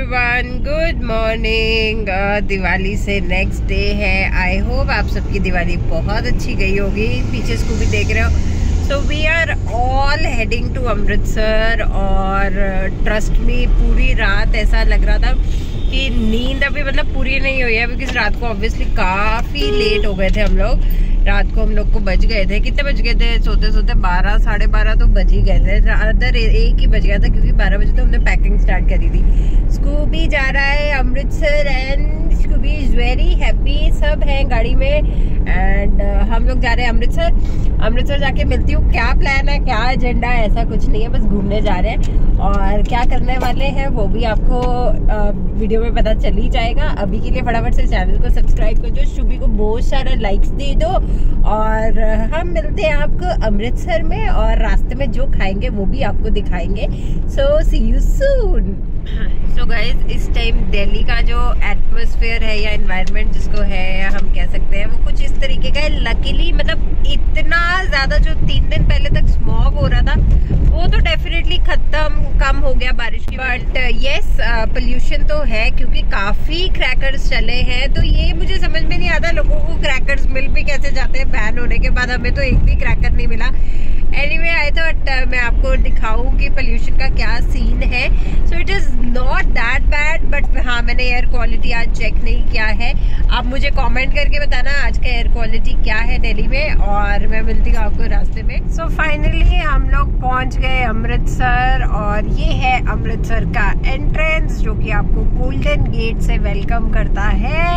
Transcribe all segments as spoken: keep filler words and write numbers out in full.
Everyone, good morning. Diwali से next day है। I hope आप सबकी दिवाली बहुत अच्छी गई होगी। पीछे स्कूबी देख रहे हो। So we are all heading to Amritsar और ट्रस्ट मी पूरी रात ऐसा लग रहा था कि नींद अभी मतलब पूरी नहीं हुई है, बिकॉज रात को ऑब्वियसली काफ़ी लेट हो गए थे हम लोग। रात को हम लोग को बज गए थे, कितने बज गए थे सोते सोते बारह साढ़े बारह तो बज ही गए थे। अदर एक ही बज गया था क्योंकि बारह बजे तो हमने पैकिंग स्टार्ट करी थी। स्कूबी जा रहा है Amritsar and Scooby is very happy. सब हैं गाड़ी में एंड uh, हम लोग जा रहे हैं अमृतसर। अमृतसर जाके मिलती हूँ क्या प्लान है, क्या एजेंडा है। ऐसा कुछ नहीं है, बस घूमने जा रहे हैं और क्या करने वाले हैं वो भी आपको uh, वीडियो में पता चल ही जाएगा। अभी के लिए फटाफट से चैनल को सब्सक्राइब कर दो, शुभी को बहुत सारा लाइक्स दे दो और हम मिलते हैं आपको अमृतसर में और रास्ते में जो खाएंगे वो भी आपको दिखाएंगे। So see you soon. So guys, इस टाइम दिल्ली का जो एटमॉस्फेयर है या एनवायरनमेंट जिसको है या हम कह सकते हैं वो कुछ इस तरीके का है। लकीली मतलब इतना ज्यादा जो तीन दिन पहले तक स्मॉग हो रहा था वो तो डेफिनेटली खत्म कम हो गया बारिश की। बट यस, पोल्यूशन तो है क्योंकि काफी क्रैकर्स चले हैं। तो ये मुझे समझ में नहीं आता लोगों को क्रैकर्स मिल भी कैसे जाते हैं बैन होने के बाद। हमें तो एक भी क्रैकर नहीं मिला। एनीवे आई थॉट मैं आपको दिखाऊं कि पोल्यूशन का क्या सीन है। So it is not that bad, but हाँ मैंने एयर क्वालिटी आज चेक नहीं किया है। आप मुझे कमेंट करके बताना आज का एयर क्वालिटी क्या है दिल्ली में और मैं मिलती हूँ आपको रास्ते में। सो so फाइनली हम लोग पहुँच गए अमृतसर और ये है अमृतसर का एंट्रेंस जो कि आपको गोल्डन गेट से वेलकम करता है।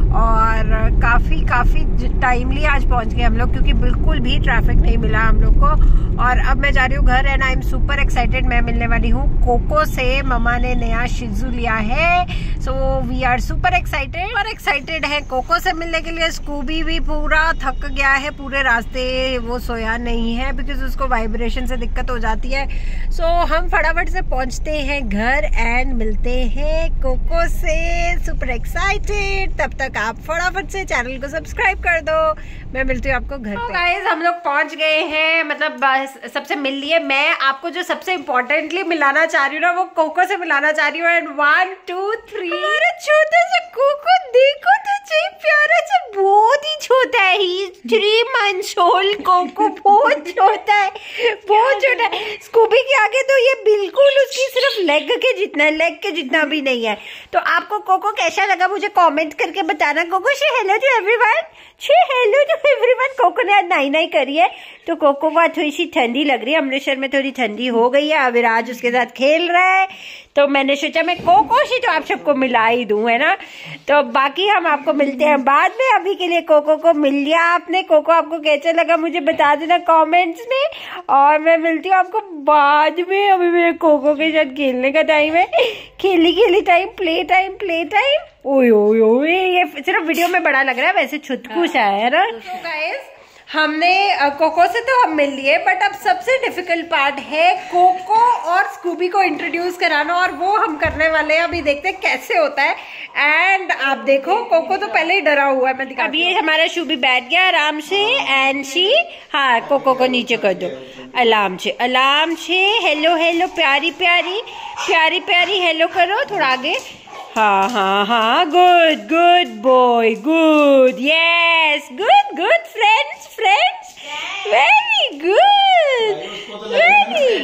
और काफ़ी काफ़ी टाइमली आज पहुँच गए हम लोग क्योंकि बिल्कुल भी ट्रैफिक नहीं मिला हम लोग को। और अब मैं जा रही हूँ घर and I am super excited. मैं मिलने वाली हूँ कोको से। ममा ने नया शिजू लिया है, so we are super excited और एक्साइटेड है कोको से मिलने के लिए। स्कूबी भी पूरा थक गया है पूरे रास्ते, वो सोया नहीं है बिकॉज उसको वाइब्रेशन से दिक्कत हो जाती है। सो so, हम फटाफट से पहुँचते हैं घर एंड मिलते हैं कोको से। Super excited. तब तक आप फटाफट से चैनल को सब्सक्राइब कर दो। मैं मिलती हूँ आपको घर पे। गाइस, हम लोग पहुँच गए हैं, मतलब सबसे मिल लिए। मैं आपको जो सबसे इम्पोर्टेंटली मिलाना चाह रही हूँ ना वो कोको से मिलाना चाह रही हूँ। And one two three. हमारा छोटा सा कोको देखो तो सही, प्यारा सा, बहुत ही छोटा है। ही थ्री मंथ्स ओल्ड कोको, बहुत छोटा है, बहुत छोटा है। स्कूबी के आगे तो ये बिल्कुल उसकी सिर्फ लेग के जितना है, लेग के जितना भी नहीं है। तो आपको कोको कैसा लगा मुझे कमेंट करके बताना। कोको से हेलो टू एवरीवन, छे हेलो टू एवरीवन। कोको ने आज नाई नाई करी है तो कोको को थोड़ी सी ठंडी लग रही है। अमृतसर में थोड़ी ठंडी हो गई है। अविराज उसके साथ खेल रहा है तो मैंने सोचा मैं कोको से तो आप सबको मिला ही दूं, है ना। तो बाकी हम आपको मिलते हैं बाद में। अभी के लिए कोको को मिल लिया आपने। कोको आपको कैसे लगा मुझे बता देना कमेंट्स में और मैं मिलती हूँ आपको बाद में। अभी मेरे कोको के साथ खेलने का टाइम है। खेली खेली time, play time, play time. ओए ओए ओए, ये सिर्फ वीडियो में बड़ा लग रहा है, वैसे छुटकू सा है ना। तो गाइस, हमने कोको से तो हम मिल लिए बट अब सबसे डिफिकल्ट पार्ट है कोको और स्कूबी को इंट्रोड्यूस कराना और वो हम करने वाले हैं। अभी देखते हैं कैसे होता है। एंड आप देखो कोको तो पहले ही डरा हुआ है। मैं दिखा अब ये हमारा शूबी बैठ गया आराम से एंड शी, हाँ कोको को नीचे कर दो आराम से, आराम से। हेलो हेलो प्यारी प्यारी प्यारी प्यारी हेलो करो, थोड़ा आगे। हाँ हाँ हाँ, good good boy, good, yes, good good friends friends, very good, very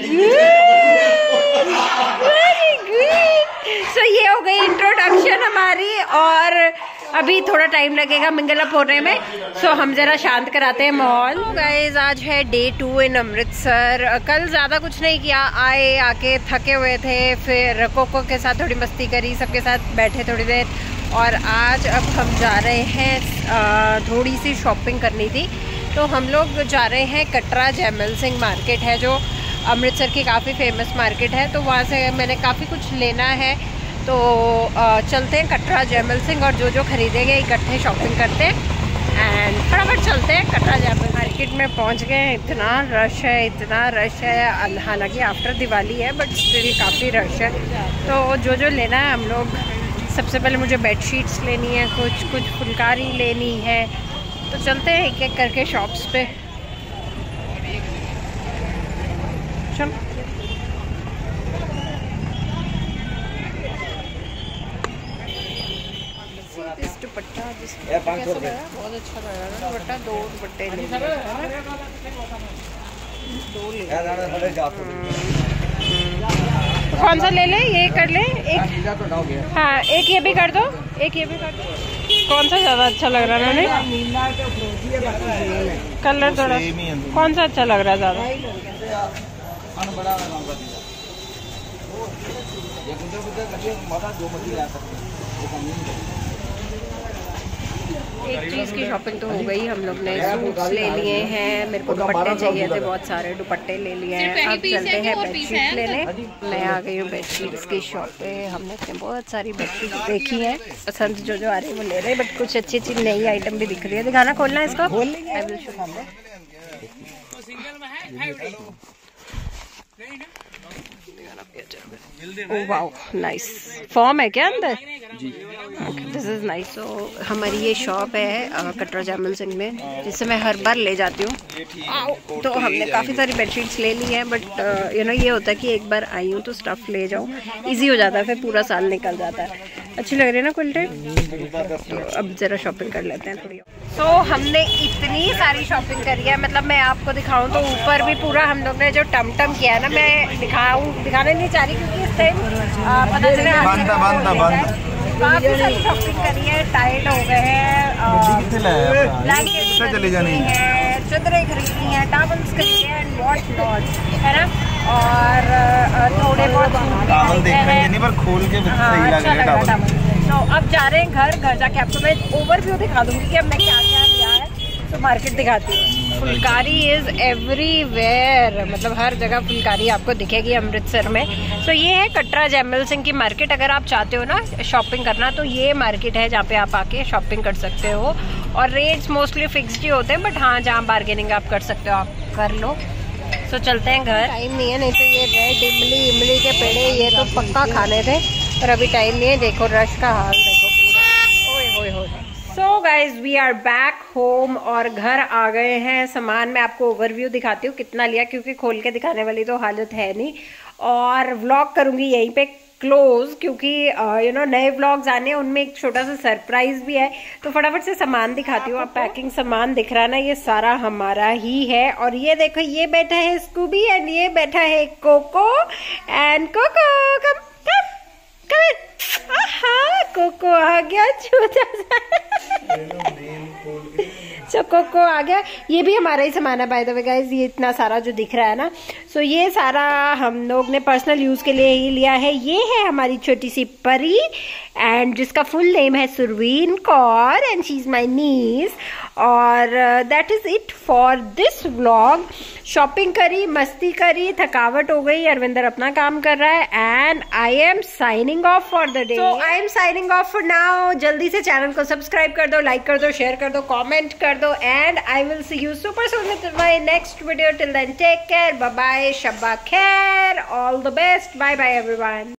good, very good. So ये हो गई इंट्रोडक्शन हमारी और अभी थोड़ा टाइम लगेगा मिंगल अप होने में। सो so, हम जरा शांत कराते हैं माहौल। गाइस, आज है डे टू इन अमृतसर। कल ज़्यादा कुछ नहीं किया, आए आके थके हुए थे, फिर कोको के साथ थोड़ी मस्ती करी, सबके साथ बैठे थोड़ी देर। और आज अब हम जा रहे हैं, थोड़ी सी शॉपिंग करनी थी तो हम लोग जा रहे हैं कटरा। जैमल सिंह मार्केट है जो अमृतसर की काफ़ी फेमस मार्केट है, तो वहाँ से मैंने काफ़ी कुछ लेना है। तो चलते हैं कटरा जैमल सिंह और जो जो खरीदेंगे इकट्ठे शॉपिंग करते हैं एंड फटाफट चलते हैं कटरा जैमल मार्केट में। पहुंच गए हैं। इतना रश है, इतना रश है। हालांकि आफ्टर दिवाली है बट स्टिल काफ़ी रश है। तो जो जो लेना है हम लोग, सबसे पहले मुझे बेडशीट्स लेनी है, कुछ कुछ फुलकारी लेनी है। तो चलते हैं एक एक करके शॉप्स पे। चलो कैसा लगा? बहुत अच्छा लगा ना दुपट्टा। दो दुपट्टे ले लिए, दो ले कौन सा ले ले? ये कर ले एक। हाँ एक ये भी कर दो, एक ये भी कर दो। कौन सा ज्यादा अच्छा लग रहा है? कलर थोड़ा कौन सा अच्छा लग रहा है ज्यादा? एक चीज़ की शॉपिंग तो हो गई, हम लोग ने सूट्स ले लिए हैं, मेरे को दुपट्टे चाहिए थे, बहुत सारे दुपट्टे ले लिए हैं। अब चलते हैं बेडशीट लेने। मैं आ गई हूँ बेडशीट्स की शॉप पे। हमने अपने बहुत सारी बेडशीट देखी हैं, पसंद जो जो आ रही है वो ले रहे हैं, बट कुछ अच्छी अच्छी नई आइटम भी दिख रही है। दिखाना, खोलना है इसको। Oh wow nice. फॉर्म है क्या अंदर? This is nice. सो हमारी ये शॉप है कटरा जैमल सिंह में, जिससे मैं हर बार ले जाती हूँ। तो हमने काफ़ी सारी बेडशीट्स ले ली हैं, बट यू नो ये होता है कि एक बार आई हूँ तो स्टफ़ ले जाऊँ, इजी हो जाता है, फिर पूरा साल निकल जाता है। अच्छी लग रही है ना क्वालिटी? तो अब ज़रा शॉपिंग कर लेते हैं थोड़ी। सो so, हमने इतनी सारी शॉपिंग करी है, मतलब मैं आपको दिखाऊं तो ऊपर भी पूरा हम लोग ने जो टम टम किया है ना, मैं दिखाऊं दिखाने नहीं चाह रही क्योंकि इस टाइम पता चले काफ़ी सारी शॉपिंग करी है। टाइट हो गए हैं, ब्लैंकेट चले जाने हैं, चदरें खरीदी हैं, टावल्स खरीदे हैं, वॉच नॉट है ना, और थोड़े बहुत खोल के अच्छा लगा टावल। तो अब जा रहे हैं घर। घर जाके आपको मैं ओवरव्यू दिखा दूंगी कि हमने क्या क्या लिया है। तो मार्केट दिखाती हूँ। फुलकारी इज एवरीवेयर, मतलब हर जगह फुलकारी आपको दिखेगी अमृतसर में। तो ये है कटरा जैमल सिंह की मार्केट। अगर आप चाहते हो ना शॉपिंग करना तो ये मार्केट है जहाँ पे आप आके शॉपिंग कर सकते हो, और रेट्स मोस्टली फिक्स्ड ही होते हैं, बट हाँ जहाँ बार्गेनिंग आप कर सकते हो आप कर लो। तो चलते हैं घर। टाइम नहीं है, नहीं तो ये रेड इमली इमली के पेड़े ये तो पक्का खाने थे, पर अभी टाइम नहीं है। देखो रश का हाल देखो पूरा। ओए होए होए। So guys we are back home और घर आ गए हैं। सामान मैं आपको ओवरव्यू दिखाती हूँ कितना लिया, क्योंकि खोल के दिखाने वाली तो हालत है नहीं, और व्लॉग करूँगी यहीं पे क्लोज, क्योंकि यू नो नए व्लॉग्स आने, उनमें एक छोटा सा सरप्राइज भी है। तो फटाफट से सामान दिखाती हूँ। आप पैकिंग सामान दिख रहा है ना, ये सारा हमारा ही है। और ये देखो, ये बैठा है स्कूबी एंड ये बैठा है Coco and Coco come come come. हाँ कोको आ गया छोटा सा। सो कोको आ गया। ये भी हमारा ही सामान है बाय द वे गाइस, ये इतना सारा जो दिख रहा है ना। सो so, ये सारा हम लोग ने पर्सनल यूज के लिए ही लिया है। ये है हमारी छोटी सी परी, एंड जिसका फुल नेम है Surveen Kaur, and she is my niece. और that is it for this vlog. Shopping करी, मस्ती करी, थकावट हो गई, अरविंदर अपना काम कर रहा है, and I am signing off for the day. So I am signing off for now. जल्दी से चैनल को सब्सक्राइब कर दो, लाइक कर दो, शेयर कर दो, कमेंट कर दो, and I will see you super soon with my next video. Till then take care, bye bye, शब्बा खैर, all the best, bye bye everyone.